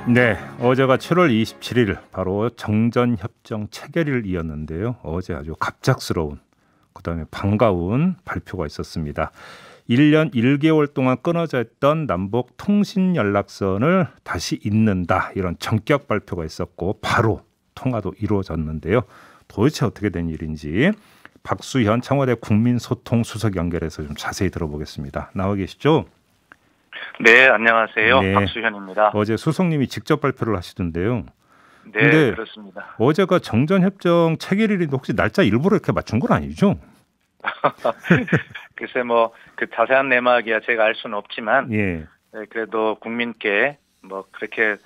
네, 어제가 7월 27일 바로 정전협정 체결일이었는데요. 어제 아주 갑작스러운, 그다음에 반가운 발표가 있었습니다. 1년 1개월 동안 끊어져 있던 남북 통신 연락선을 다시 잇는다, 이런 전격 발표가 있었고 바로 통화도 이루어졌는데요. 도대체 어떻게 된 일인지 박수현 청와대 국민소통수석 연결해서 좀 자세히 들어보겠습니다. 나와 계시죠? 네, 안녕하세요. 네. 박수현입니다. 어제 수석님이 직접 발표를 하시던데요. 네, 근데 그렇습니다. 어제가 정전협정 체결일인데 혹시 날짜 일부러 이렇게 맞춘 건 아니죠? 글쎄 그 자세한 내막이야 제가 알 수는 없지만 예. 네, 그래도 국민께 그렇게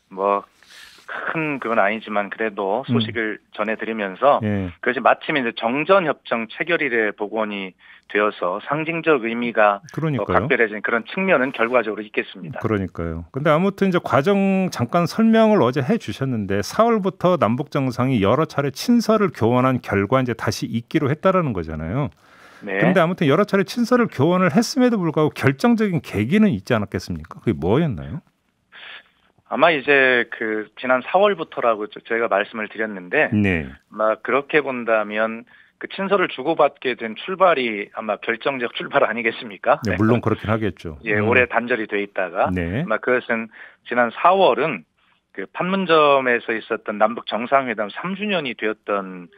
큰 그건 아니지만 그래도 소식을 전해드리면서 예. 그것이 마침 이제 정전협정 체결일에 복원이 되어서 상징적 의미가 그러니까요. 각별해진 그런 측면은 결과적으로 있겠습니다. 그러니까요. 근데 아무튼 이제 과정 잠깐 설명을 어제 해 주셨는데 4월부터 남북 정상이 여러 차례 친서를 교환한 결과 이제 다시 있기로 했다라는 거잖아요. 네. 근데 아무튼 여러 차례 친서를 교환을 했음에도 불구하고 결정적인 계기는 있지 않았겠습니까? 그게 뭐였나요? 아마 이제 지난 4월부터라고 저희가 말씀을 드렸는데, 네. 그렇게 본다면 그 친서를 주고받게 된 출발이 아마 결정적 출발 아니겠습니까? 네, 물론 그렇긴 하겠죠. 예, 오래 단절이 돼 있다가, 네. 아마 그것은 지난 4월은 그 판문점에서 있었던 남북 정상회담 3주년이 되었던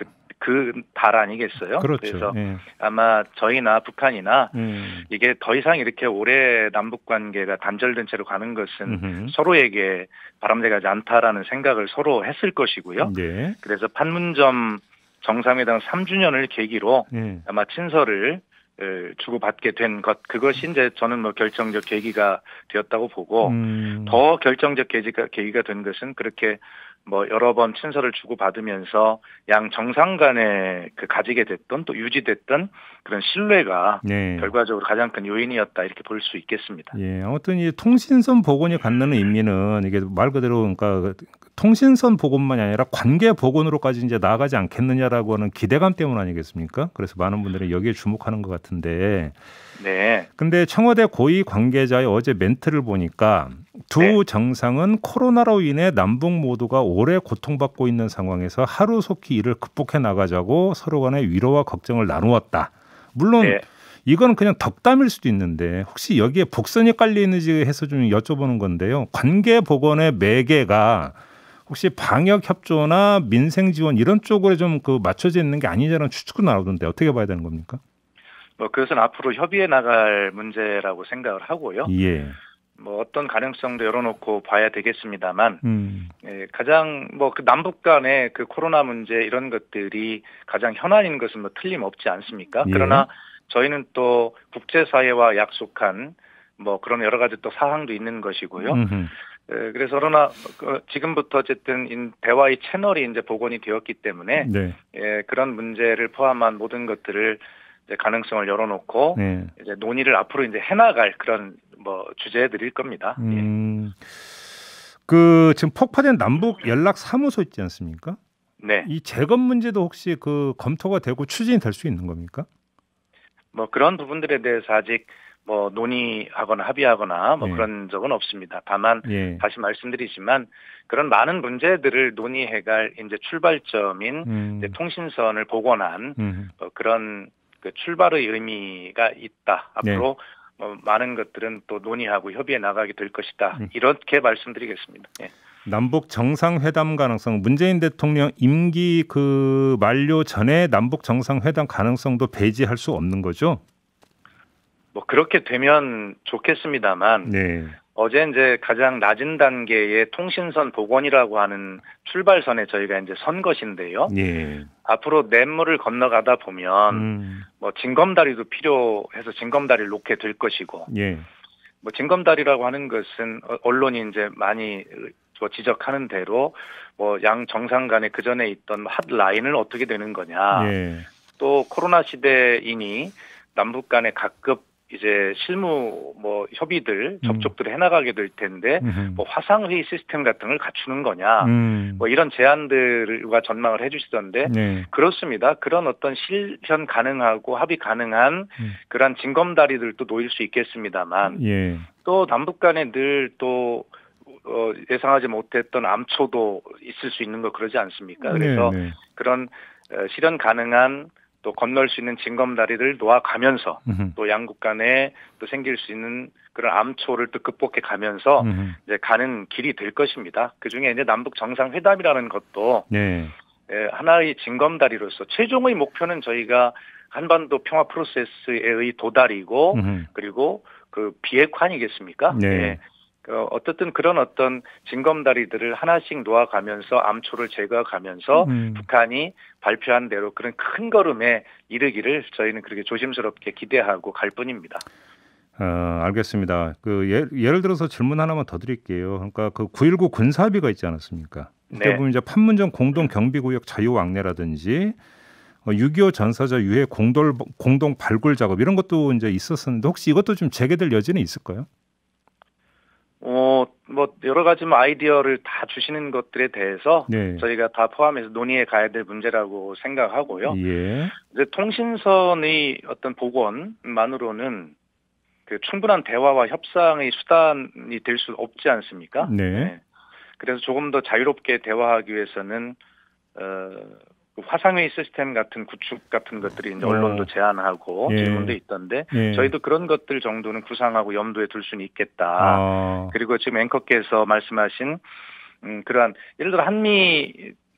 그 달 아니겠어요? 그렇죠. 그래서 예. 아마 저희나 북한이나 이게 이게 더 이상 이렇게 오래 남북 관계가 단절된 채로 가는 것은 음흠. 서로에게 바람직하지 않다라는 생각을 서로 했을 것이고요. 네. 그래서 판문점 정상회담 3주년을 계기로 예. 아마 친서를 주고받게 된 그것이 이제 저는 결정적 계기가 되었다고 보고 더 결정적 계기가 된 것은 그렇게 여러 번 친서를 주고받으면서 양 정상 간에 가지게 됐던 또 유지됐던 그런 신뢰가 네. 결과적으로 가장 큰 요인이었다 이렇게 볼 수 있겠습니다. 예, 아무튼 이 통신선 복원이 갖는 의미는 이게 말 그대로 그러니까 통신선 복원만이 아니라 관계 복원으로까지 이제 나아가지 않겠느냐라고 하는 기대감 때문 아니겠습니까? 그래서 많은 분들이 여기에 주목하는 것 같은데. 네. 근데 청와대 고위 관계자의 어제 멘트를 보니까 두 네. 정상은 코로나로 인해 남북 모두가 오래 고통받고 있는 상황에서 하루속히 이를 극복해 나가자고 서로 간의 위로와 걱정을 나누었다. 물론 네. 이건 그냥 덕담일 수도 있는데 혹시 여기에 복선이 깔려 있는지 해서 좀 여쭤보는 건데요. 관계 복원의 매개가 혹시 방역 협조나 민생 지원 이런 쪽으로 좀 맞춰져 있는 게 아니냐는 추측도 나오던데 어떻게 봐야 되는 겁니까? 그것은 앞으로 협의해 나갈 문제라고 생각을 하고요. 예. 어떤 가능성도 열어놓고 봐야 되겠습니다만, 예, 가장 그 남북 간의 그 코로나 문제 이런 것들이 가장 현안인 것은 틀림없지 않습니까? 예. 그러나 저희는 또 국제사회와 약속한 그런 여러 가지 또 사항도 있는 것이고요. 그래서 그러나 지금부터 어쨌든 대화의 채널이 이제 복원이 되었기 때문에 네. 그런 문제를 포함한 모든 것들을 이제 가능성을 열어놓고 네. 이제 논의를 앞으로 이제 해나갈 그런 주제들일 겁니다. 지금 폭파된 남북 연락 사무소 있지 않습니까? 네. 이 재건 문제도 혹시 검토가 되고 추진이 될 수 있는 겁니까? 그런 부분들에 대해서 아직 논의하거나 합의하거나 그런 적은 없습니다. 다만 다시 말씀드리지만 그런 많은 문제들을 논의해갈 이제 출발점인 이제 통신선을 복원한 그런 출발의 의미가 있다. 앞으로 많은 것들은 또 논의하고 협의해 나가게 될 것이다. 이렇게 말씀드리겠습니다. 예. 남북 정상회담 가능성, 문재인 대통령 임기 만료 전에 남북 정상회담 가능성도 배제할 수 없는 거죠? 그렇게 되면 좋겠습니다만 어제 이제 가장 낮은 단계의 통신선 복원이라고 하는 출발선에 저희가 이제 선 것인데요. 앞으로 냇물을 건너가다 보면 징검다리도 필요해서 징검다리를 놓게 될 것이고 징검다리라고 하는 것은 언론이 이제 많이 지적하는 대로 양 정상 간에 그 전에 있던 핫라인을 어떻게 되는 거냐. 또 코로나 시대이니 남북 간에 각급 이제 실무 협의들 접촉들을 해나가게 될 텐데 화상 회의 시스템 같은 걸 갖추는 거냐 이런 제안들과 전망을 해주시던데 그렇습니다. 그런 어떤 실현 가능하고 합의 가능한 그런 징검다리들도 놓일 수 있겠습니다만 또 남북 간에 늘 또 예상하지 못했던 암초도 있을 수 있는 거 그러지 않습니까? 그래서 네네. 그런 실현 가능한 또 건널 수 있는 징검다리를 놓아가면서 또 양국 간에 또 생길 수 있는 그런 암초를 또 극복해 가면서 이제 가는 길이 될 것입니다. 그 중에 이제 남북 정상회담이라는 것도 네. 하나의 징검다리로서 최종의 목표는 저희가 한반도 평화 프로세스의 도달이고 그리고 그 비핵화니겠습니까? 네. 네. 어쨌든 그런 어떤 징검다리들을 하나씩 놓아가면서 암초를 제거하면서 북한이 발표한 대로 그런 큰 걸음에 이르기를 저희는 그렇게 조심스럽게 기대하고 갈 뿐입니다. 알겠습니다. 예를 들어서 질문 하나만 더 드릴게요. 그러니까 그 9.19 군사합의가 있지 않았습니까? 그때 보면 이제 판문점 공동경비구역 자유왕래라든지 6.25 전사자 유해 공동 발굴 작업 이런 것도 이제 있었었는데 혹시 이것도 좀 재개될 여지는 있을까요? 뭐 여러 가지 아이디어를 다 주시는 것들에 대해서 네. 저희가 다 포함해서 논의해 가야 될 문제라고 생각하고요. 예. 이제 통신선의 어떤 복원만으로는 그 충분한 대화와 협상의 수단이 될 수 없지 않습니까? 네. 네. 그래서 조금 더 자유롭게 대화하기 위해서는 화상회의 시스템 같은 구축 같은 것들이 이제 언론도 제안하고 예. 질문도 있던데 예. 저희도 그런 것들 정도는 구상하고 염두에 둘 수는 있겠다. 그리고 지금 앵커께서 말씀하신 그러한 예를 들어 한미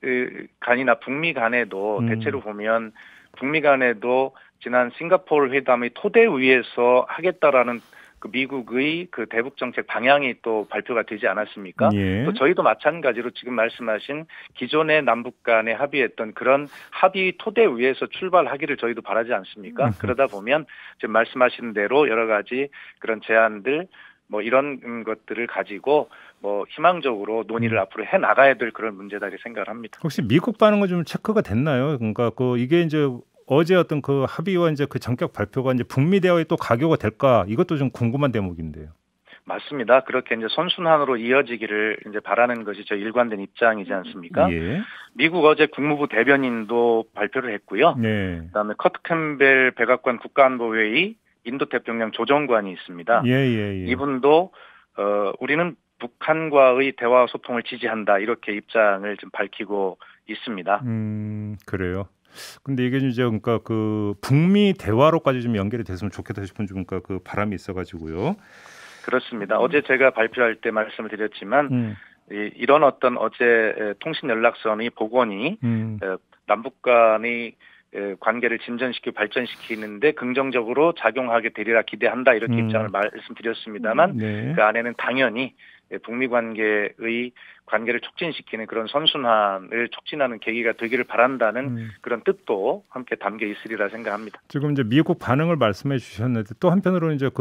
간이나 북미 간에도 대체로 보면 북미 간에도 지난 싱가포르 회담의 토대 위에서 하겠다라는 그 미국의 그 대북 정책 방향이 또 발표가 되지 않았습니까? 예. 또 저희도 마찬가지로 지금 말씀하신 기존의 남북 간에 합의했던 그런 합의 토대 위에서 출발하기를 저희도 바라지 않습니까? 그러다 보면 지금 말씀하신 대로 여러 가지 그런 제안들 뭐 이런 것들을 가지고 뭐 희망적으로 논의를 앞으로 해 나가야 될 그런 문제다 이렇게 생각을 합니다. 혹시 미국 반응은 좀 체크가 됐나요? 그러니까 이게 이제 어제 어떤 그 합의와 이제 그 전격 발표가 이제 북미 대화에 또 가교가 될까 이것도 좀 궁금한 대목인데요. 맞습니다. 그렇게 이제 선순환으로 이어지기를 이제 바라는 것이 저 일관된 입장이지 않습니까? 예. 미국 어제 국무부 대변인도 발표를 했고요. 네. 그다음에 커트 캠벨 백악관 국가안보회의 인도태평양 조정관이 있습니다. 예. 이분도 우리는 북한과의 대화 소통을 지지한다 이렇게 입장을 좀 밝히고 있습니다. 그래요. 근데 이게 이제 그러니까 그 북미 대화로까지 좀 연결이 됐으면 좋겠다 싶은 좀 그러니까 그 바람이 있어가지고요. 그렇습니다. 어제 제가 발표할 때 말씀을 드렸지만 이런 어떤 어제 통신 연락선의 복원이 남북 간의 관계를 진전시키고 발전시키는데 긍정적으로 작용하게 되리라 기대한다 이렇게 입장을 말씀드렸습니다만 네. 그 안에는 당연히 북미 관계의 관계를 촉진시키는 그런 선순환을 촉진하는 계기가 되기를 바란다는 그런 뜻도 함께 담겨 있으리라 생각합니다. 지금 이제 미국 반응을 말씀해 주셨는데 또 한편으로는 이제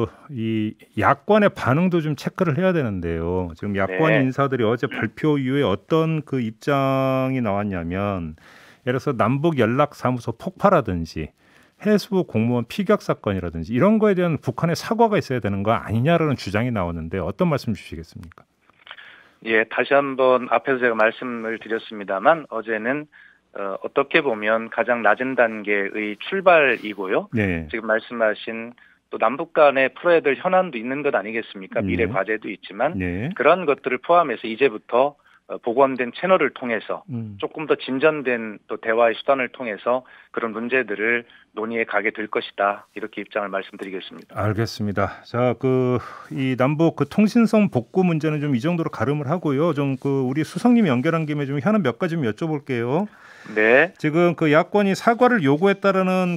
이 야권의 반응도 좀 체크를 해야 되는데요. 지금 야권 네. 인사들이 어제 발표 이후에 어떤 그 입장이 나왔냐면 예를 들어서 남북 연락사무소 폭파라든지 해수부 공무원 피격 사건이라든지 이런 거에 대한 북한의 사과가 있어야 되는 거 아니냐라는 주장이 나오는데 어떤 말씀 주시겠습니까? 예, 다시 한번 앞에서 제가 말씀을 드렸습니다만 어제는 어떻게 보면 가장 낮은 단계의 출발이고요. 네. 지금 말씀하신 또 남북 간에 풀어야 될 현안도 있는 것 아니겠습니까? 미래 과제도 있지만 네. 그런 것들을 포함해서 이제부터 복원된 채널을 통해서 조금 더 진전된 또 대화의 수단을 통해서 그런 문제들을 논의해 가게 될 것이다. 이렇게 입장을 말씀드리겠습니다. 알겠습니다. 자, 이 남북 통신선 복구 문제는 좀 이 정도로 가름을 하고요. 좀 우리 수석님 연결한 김에 좀 현안 몇 가지 좀 여쭤볼게요. 네. 지금 야권이 사과를 요구했다라는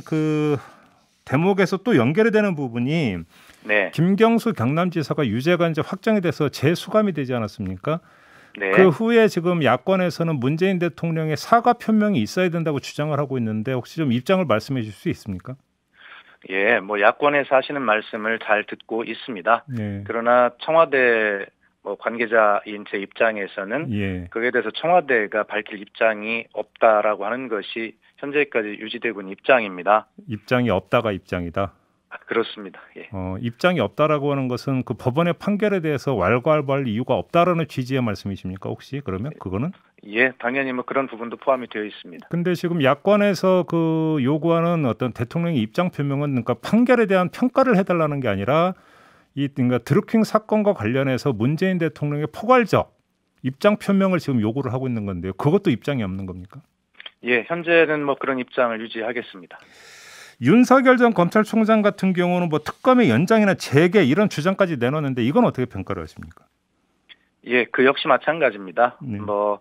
대목에서 또 연결이 되는 부분이 네. 김경수 경남지사가 유죄가 이제 확정이 돼서 재수감이 되지 않았습니까? 네. 그 후에 지금 야권에서는 문재인 대통령의 사과 표명이 있어야 된다고 주장을 하고 있는데 혹시 좀 입장을 말씀해 주실 수 있습니까? 예, 야권에서 하시는 말씀을 잘 듣고 있습니다. 네. 그러나 청와대 관계자인 제 입장에서는 예. 그에 대해서 청와대가 밝힐 입장이 없다라고 하는 것이 현재까지 유지되고 있는 입장입니다. 입장이 없다가 입장이다? 그렇습니다. 예. 입장이 없다라고 하는 것은 그 법원의 판결에 대해서 왈가왈부할 이유가 없다라는 취지의 말씀이십니까? 혹시 그러면 그거는? 예, 당연히 그런 부분도 포함이 되어 있습니다. 근데 지금 야권에서 요구하는 어떤 대통령의 입장 표명은 그러니까 판결에 대한 평가를 해달라는 게 아니라 이 그러니까 드루킹 사건과 관련해서 문재인 대통령의 포괄적 입장 표명을 지금 요구를 하고 있는 건데요. 그것도 입장이 없는 겁니까? 예, 현재는 뭐 그런 입장을 유지하겠습니다. 윤석열 전 검찰총장 같은 경우는 뭐 특검의 연장이나 재개 이런 주장까지 내놓는데 이건 어떻게 평가를 하십니까? 예, 그 역시 마찬가지입니다. 네.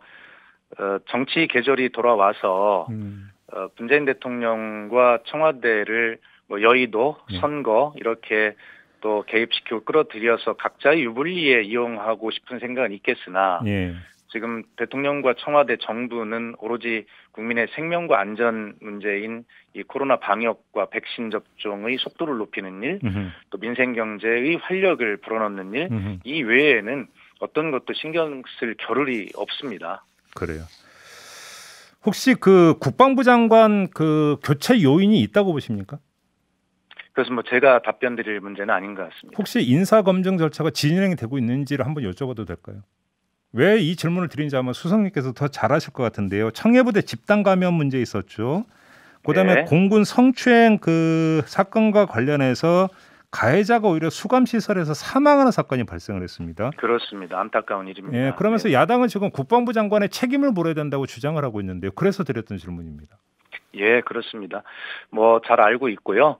정치 계절이 돌아와서 문재인 대통령과 청와대를 뭐 여의도, 선거 이렇게 또 개입시키고 끌어들여서 각자의 유불리에 이용하고 싶은 생각은 있겠으나 지금 대통령과 청와대 정부는 오로지 국민의 생명과 안전 문제인 이 코로나 방역과 백신 접종의 속도를 높이는 일, 또 민생 경제의 활력을 불어넣는 일, 이 외에는 어떤 것도 신경 쓸 겨를이 없습니다. 그래요. 혹시 그 국방부 장관 그 교체 요인이 있다고 보십니까? 그래서 뭐 제가 답변 드릴 문제는 아닌 것 같습니다. 혹시 인사 검증 절차가 진행이 되고 있는지를 한번 여쭤봐도 될까요? 왜 이 질문을 드린지 아마 수석님께서 더 잘 아실 것 같은데요. 청해부대 집단 감염 문제 있었죠. 그다음에 공군 성추행 그 사건과 관련해서 가해자가 오히려 수감 시설에서 사망하는 사건이 발생을 했습니다. 그렇습니다. 안타까운 일입니다. 예, 그러면서 야당은 지금 국방부 장관의 책임을 물어야 된다고 주장을 하고 있는데요. 그래서 드렸던 질문입니다. 예, 그렇습니다. 뭐 잘 알고 있고요.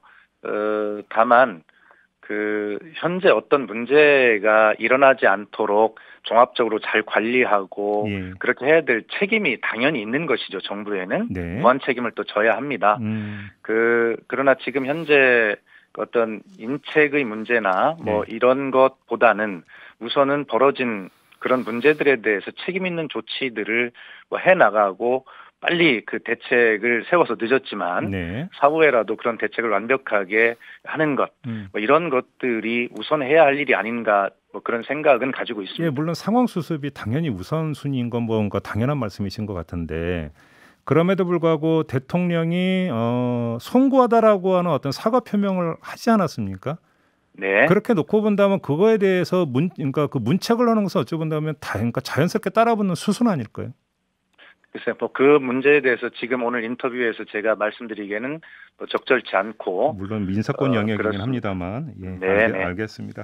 다만 그 현재 어떤 문제가 일어나지 않도록 종합적으로 잘 관리하고 그렇게 해야 될 책임이 당연히 있는 것이죠. 정부에는 무한 책임을 또 져야 합니다. 그러나 지금 현재 어떤 인책의 문제나 뭐 이런 것보다는 우선은 벌어진 그런 문제들에 대해서 책임 있는 조치들을 뭐 해 나가고 빨리 그 대책을 세워서 늦었지만 사후에라도 그런 대책을 완벽하게 하는 것, 뭐 이런 것들이 우선해야 할 일이 아닌가 뭐 그런 생각은 가지고 있습니다. 예, 물론 상황 수습이 당연히 우선순위인 건 뭔가 당연한 말씀이신 것 같은데 그럼에도 불구하고 대통령이 송구하다라고 하는 어떤 사과 표명을 하지 않았습니까? 네. 그렇게 놓고 본다면 그거에 대해서 그러니까 그 문책을 하는 것은 어찌 본다면 그러니까 자연스럽게 따라붙는 수순 아닐까요? 글쎄요, 뭐 그 문제에 대해서 지금 오늘 인터뷰에서 제가 말씀드리기에는 뭐 적절치 않고 물론 민사권 영역이긴 합니다만 알겠습니다.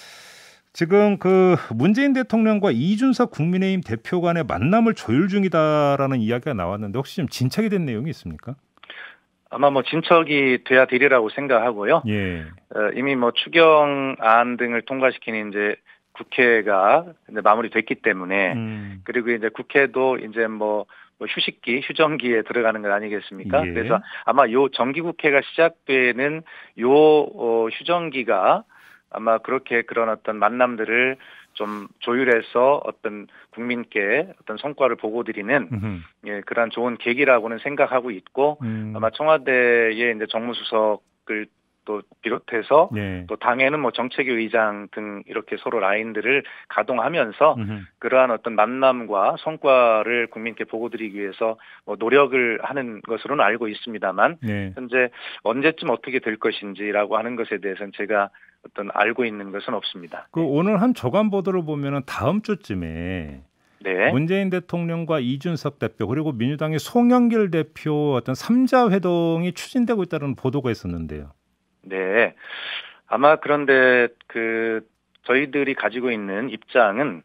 지금 그 문재인 대통령과 이준석 국민의힘 대표 간의 만남을 조율 중이다라는 이야기가 나왔는데 혹시 좀 진척이 된 내용이 있습니까? 아마 뭐 진척이 돼야 되리라고 생각하고요. 이미 뭐 추경안 등을 통과시키는 이제 국회가 마무리됐기 때문에 그리고 이제 국회도 이제 뭐 휴식기, 휴정기에 들어가는 것 아니겠습니까? 그래서 아마 요 정기국회가 시작되는 요 휴정기가 아마 그렇게 그런 어떤 만남들을 좀 조율해서 어떤 국민께 어떤 성과를 보고드리는 그러한 좋은 계기라고는 생각하고 있고 아마 청와대의 이제 정무수석을 또 비롯해서 또 당에는 뭐 정책위 의장 등 이렇게 서로 라인들을 가동하면서 그러한 어떤 만남과 성과를 국민께 보고드리기 위해서 뭐 노력을 하는 것으로는 알고 있습니다만 현재 언제쯤 어떻게 될 것인지라고 하는 것에 대해서는 제가 어떤 알고 있는 것은 없습니다. 그 오늘 한 조간 보도를 보면은 다음 주쯤에 문재인 대통령과 이준석 대표 그리고 민주당의 송영길 대표 어떤 3자 회동이 추진되고 있다는 보도가 있었는데요. 네. 아마 그런데 그 저희들이 가지고 있는 입장은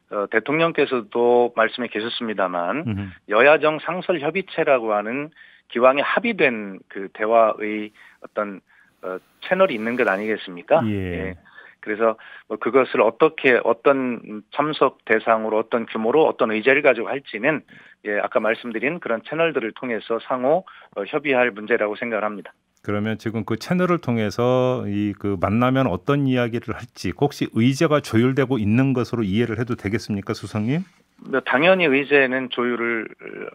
대통령께서도 말씀해 계셨습니다만 여야정 상설협의체라고 하는 기왕에 합의된 그 대화의 어떤 채널이 있는 것 아니겠습니까? 그래서 뭐 그것을 어떻게 어떤 참석 대상으로 어떤 규모로 어떤 의제를 가지고 할지는 아까 말씀드린 그런 채널들을 통해서 상호 협의할 문제라고 생각을 합니다. 그러면 지금 그 채널을 통해서 그 만나면 어떤 이야기를 할지 혹시 의제가 조율되고 있는 것으로 이해를 해도 되겠습니까, 수석님? 당연히 의제는 조율을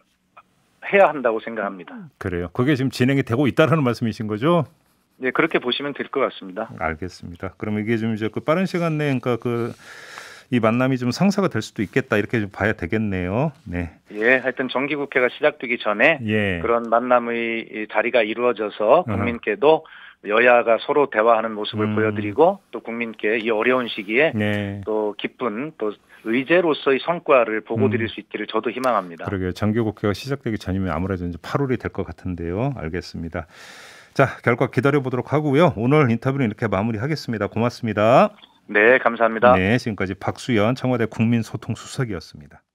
해야 한다고 생각합니다. 그래요. 그게 지금 진행이 되고 있다라는 말씀이신 거죠? 네, 그렇게 보시면 될 것 같습니다. 알겠습니다. 그럼 이게 좀 이제 그 빠른 시간 내에 그러니까 이 만남이 좀 성사가 될 수도 있겠다 이렇게 좀 봐야 되겠네요. 하여튼 정기국회가 시작되기 전에 그런 만남의 자리가 이루어져서 국민께도 여야가 서로 대화하는 모습을 보여드리고 또 국민께 이 어려운 시기에 또 기쁜 또 의제로서의 성과를 보고드릴 수 있기를 저도 희망합니다. 그러게요. 정기국회가 시작되기 전이면 아무래도 이제 8월이 될 것 같은데요. 알겠습니다. 자, 결과 기다려보도록 하고요. 오늘 인터뷰는 이렇게 마무리하겠습니다. 고맙습니다. 네, 감사합니다. 네, 지금까지 박수현 청와대 국민소통수석이었습니다.